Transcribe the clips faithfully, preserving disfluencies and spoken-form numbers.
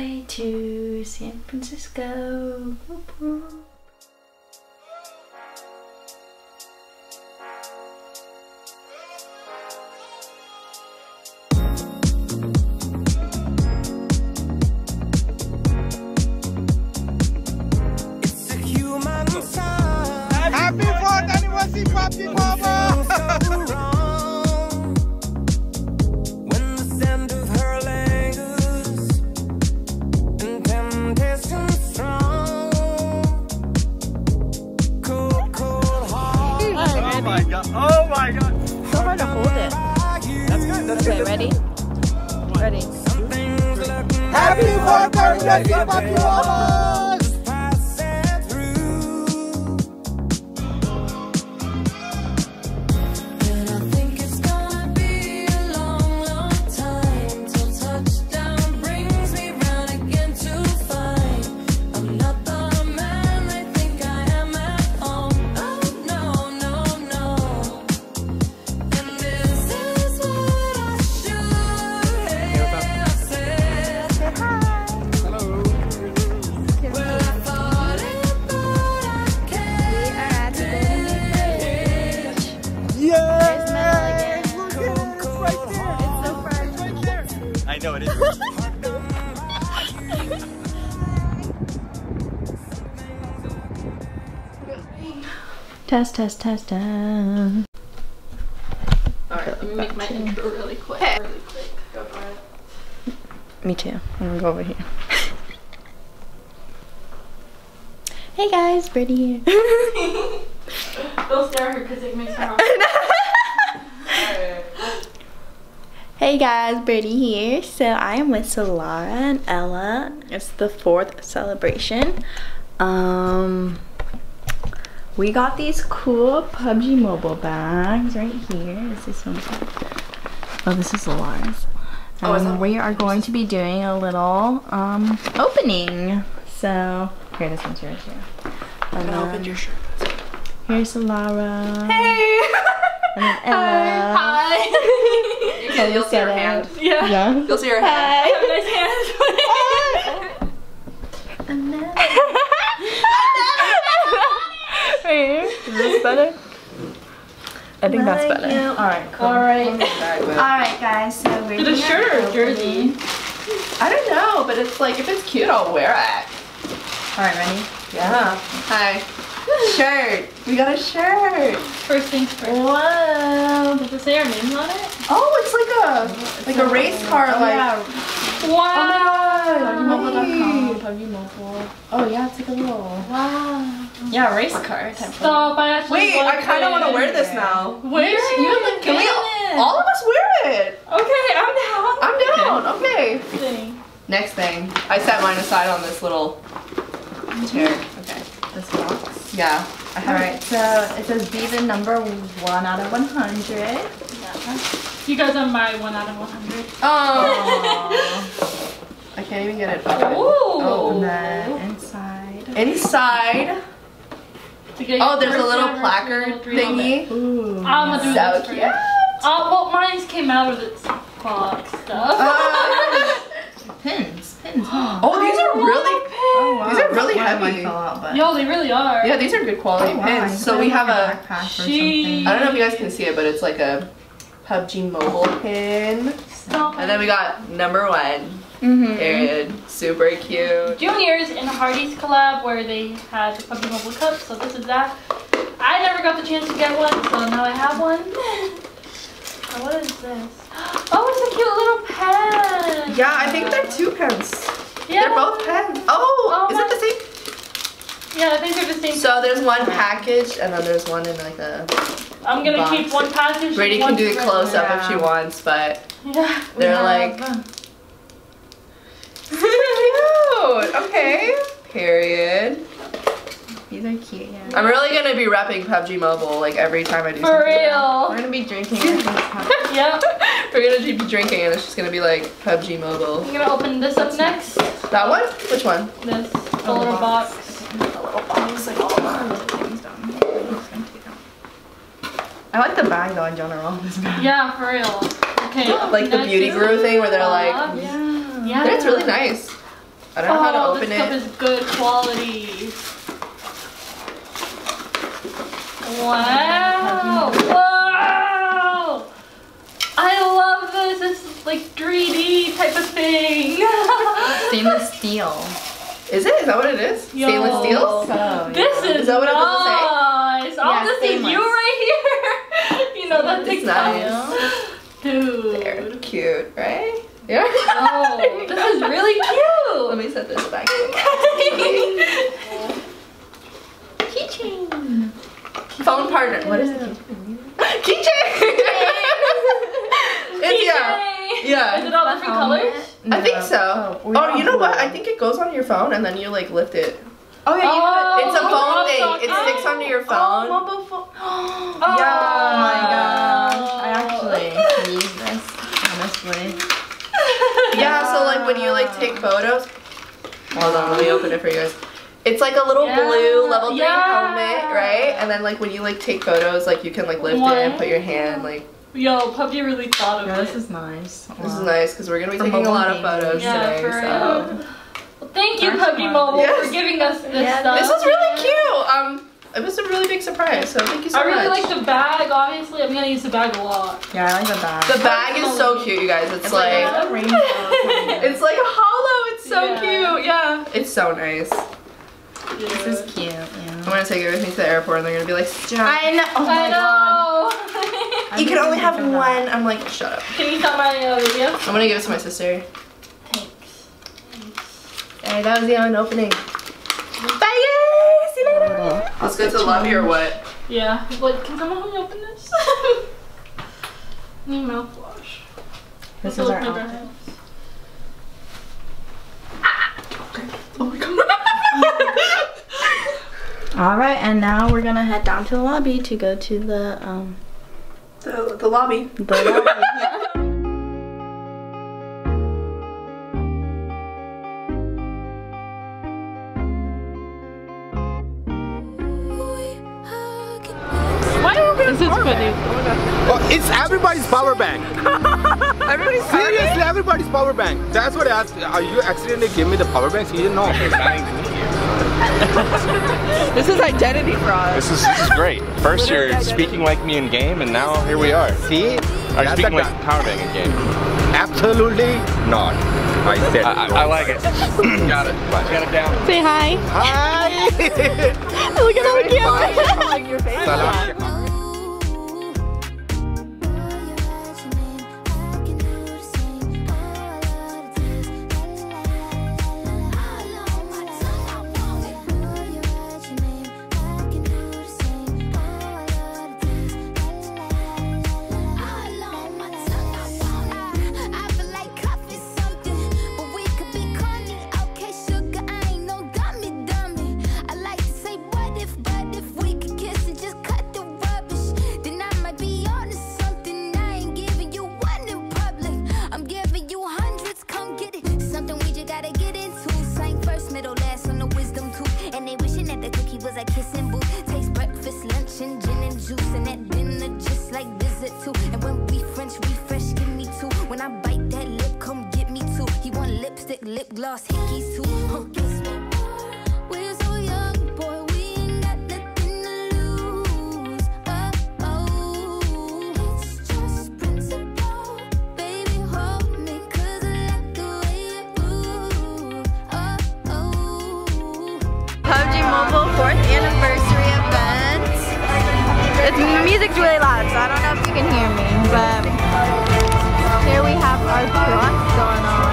way to San Francisco. Whoop, whoop. Happy fourth anniversary, Papi Mama! When the sound of her lingers and temptation strong, cold, cold heart. Oh my god! Oh my god! So hard to hold it. That's good. That's Okay, good. ready? Ready. Happy fourth anniversary, Papi Mama! I know it is. Test, test, test, test. Alright, let me make my intro really quick. Really quick. Go for it. Me too. I'm gonna go over here. Hey guys, Brittany here. Don't stare at her because it makes her hard. Hey guys, Brittany here. So I am with Solara and Ella. It's the fourth celebration. Um, we got these cool P U B G Mobile bags right here. Is this one? Oh, this is Solara's. Oh, is Um, that- we are going to be doing a little um opening. So here, this one's yours here. And I opened then your shirt. here's Solara. Hey! And then Ella. Hi! You can, you'll see her Set hand. it. Yeah. Yeah. You'll see her hand. Hi. Have a nice hand. And then right here. Is this better? I think that's Like better. you. Alright, cool. Alright. Alright guys, so we're Is it a doing shirt or our a jersey? opening. I don't know, but it's like, if it's cute, I'll wear it. Alright, ready? Yeah. Hi. Shirt. We got a shirt. First things first. Whoa. Does it say our names on it? Oh, it's like a like a race car, Oh, like. yeah. Wow. Mobile dot com, Nice. P U B G Mobile. Oh yeah, it's like a little. Wow. Yeah, race car type of. Stop, I actually Wait, love I kind of it. want to wear this now. Where? You look Can we? good. All of us wear it. Okay, I'm down. I'm down. Okay. Thing. Next thing, I set mine aside on this little chair. Okay. This box. Yeah. I have Alright, so it says be the number one out of one hundred. You guys are my one out of one hundred. Oh. I can't even get it open. Ooh. And then inside. Inside. To get Oh, your there's a first little anniversary placard little dream of it. thingy. Ooh. I'm gonna do So this cute. first. Uh, well, mine came out of this box stuff. Uh, Pins. Pins, huh? oh, these are really. Oh, wow. These are really One might heavy. fall out, but- Yo, they really are. Yeah, these are good quality Oh, wow. pins. You So put we them have in your a. backpack or She- something. I don't know if you guys can see it, but it's like a P U B G Mobile pin. Stop. And then we got number one. Mm-hmm. Period. Super cute. Juniors in Hardy's collab where they had the P U B G Mobile Cup, so this is that. I never got the chance to get one, so now I have one. Oh, what is this? Oh, it's a cute little pen. Yeah, I think they're two pens. Yeah. They're both pens. Oh, Oh, is it the same? Yeah, I think they're the same. So there's one package and then there's one in like a. I'm gonna box. keep one package. Brady and can one do the for- close up if she Yeah. wants, but Yeah. they're have- like super cute. Okay. Period. These are cute, yeah. I'm really gonna be repping P U B G Mobile like every time I do For something. We're real. gonna be drinking it. Yep. We're gonna be drinking and it's just gonna be like P U B G Mobile. I'm gonna open this up next. That one? Which one? This the Oh, little box. box. A little box, like all our little things done. I like the bag though in general. This bag. Yeah, for real. Okay. Like the next beauty is- guru thing where they're like, Yeah. Yeah. it's really nice. I don't know how to Oh, open this cup it. is good quality. Wow! Wow! I love this. This is like three D type of thing. Stainless steel. Is it? Is that what it is? Yo. Stainless steel? So, This is, Is that what it does nice. Oh, Yeah, this stainless. is you right here. You know that It's TikTok. nice. Dude. They're cute, right? Yeah. Oh, this is really Let cute. me set this back. keychain. Phone partner. What is it? Keychain. It's yeah. Yeah. Is it all different colors? I think so. Oh, we Oh, got you know what? blue. I think it goes on your phone and then you like lift it. Oh yeah, you Oh, It's a phone oh, thing. It oh. sticks onto your phone. Oh, mobile phone. Oh. Oh my gosh. I actually need this, honestly. Yeah, so like when you like take photos. Hold on, let me open it for you guys. It's like a little Yeah. blue level three Yeah. helmet, right? And then like when you like take photos, like you can like lift it and put your hand like. Yo, Puppy really thought of Yeah, it. this is nice. This is nice because we're gonna be For taking a mobile lot of gaming. photos Yeah, today. for So. real. Well, thank you, First Puppy one. Mobile, Yes. for giving us this Yeah, stuff. This was really cute. Um, it was a really big surprise. So thank you so I really much. like the bag. Obviously, I'm gonna use the bag a lot. Yeah, I like the bag. The bag is so cute, you guys. It's, It's like, like a rainbow. kind of. it's like hollow. It's so Yeah. cute. Yeah, it's so nice. This is cute. I'm Yeah. gonna take it with me to the airport, and they're gonna be like, "Stop. I know. Oh my I god. know. You can only have I didn't one." I'm like, "Shut up." Can you stop my uh, video? I'm gonna give it to my sister. Thanks. Alright, that was the own opening. Bye guys. See you later. Let's go to the lobby or what? Yeah. Like, can someone help me open this? Need mouthwash. This So is our open our outfit. house. Oh my god. All right, and now we're gonna head down to the lobby to go to the um the, the lobby. the lobby. This is funny. Oh, it's everybody's power bank. Everybody's Seriously, everybody's power bank. That's what I asked. Are you accidentally give me the power banks? You didn't know. This is identity fraud. This is this is great. First you're speaking like me in game, and now here we are. See? Are you That's speaking the like guy. Powerbank in game? Absolutely not. I said I, I, I like it. Got it. Got it down. Say hi. Hi. Look at all the cameras. Salam. Lip gloss, hickeys too. Huh, guess what? We're so young, boy, we ain't got nothing to lose. Oh, oh, it's just principle. Baby, hold me, 'cause I like the way you move. Oh, oh. P U B G Mobile fourth anniversary event. It's, the music's really loud, so I don't know if you can hear me, but here we have our trucks going on.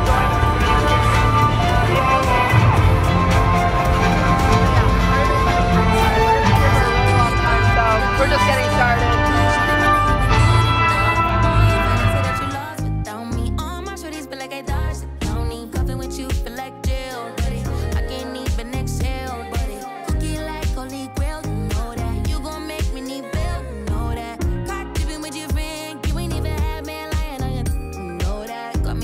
We're just getting started. Got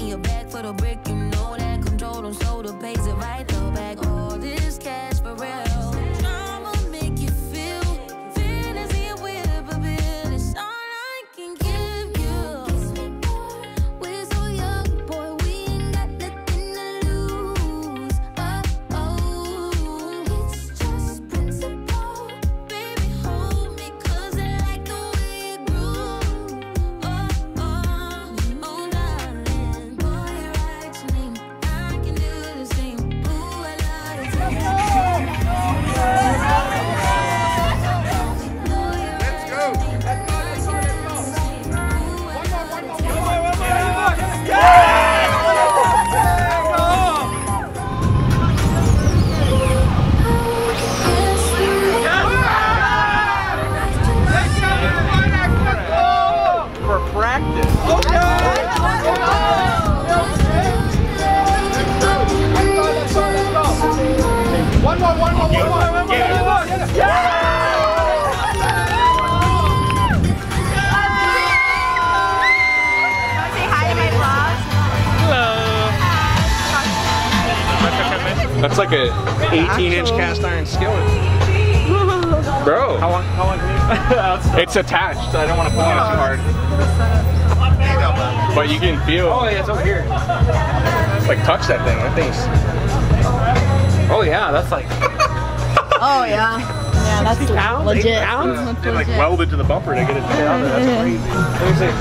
That's like a eighteen inch cast iron skillet. Bro. How long, how long can you? It's attached, so I don't want to pull on it too hard. But you can feel. Oh, yeah, it's over here. Like, touch that thing. That thing's. Oh, yeah, that's like. Oh yeah. Yeah, that's pounds, legit. eight pounds? That's They like legit. welded to the bumper to get it down there. That's crazy. Let me see.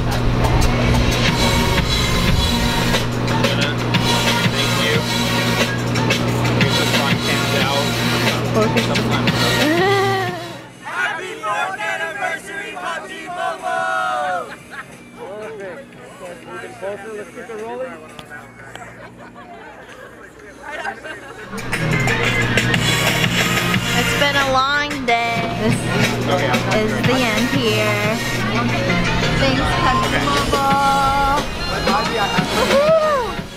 Thank you. Here's the front cams out. Sometimes. Happy fourth anniversary, Puppy Mobile! Perfect. Moving closer, let's keep it rolling. It's been a long day. This Oh, yeah. is the end here. Thanks, Puppy Mobile. Woohoo!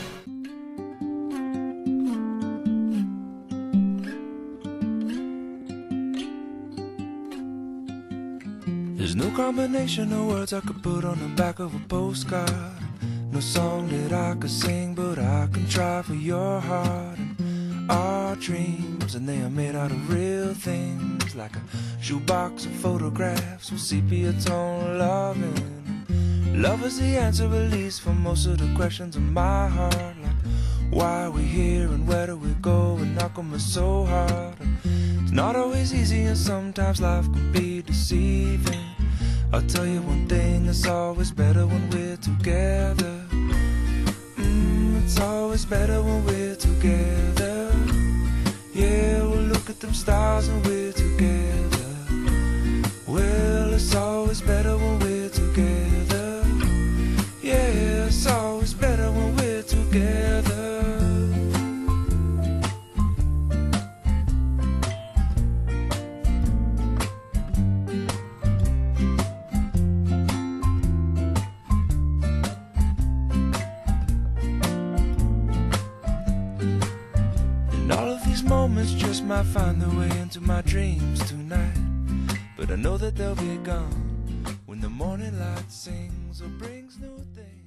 There's no combination of words I could put on the back of a postcard. No song that I could sing, but I can try for your heart. And our dreams, and they are made out of real things, like a shoebox of photographs with sepia tone loving. Love is the answer, at least for most of the questions in my heart, like why are we here and where do we go, and how come it's so hard. And it's not always easy, and sometimes life can be deceiving. I'll tell you one thing, it's always better when we're together. Mm, it's always better when we're together. Yeah, we'll look at them stars when we're together. Well, it's always better when we're together. Yeah, it's always better when we're together. Moments just might find their way into my dreams tonight, but I know that they'll be gone when the morning light sings or brings new things.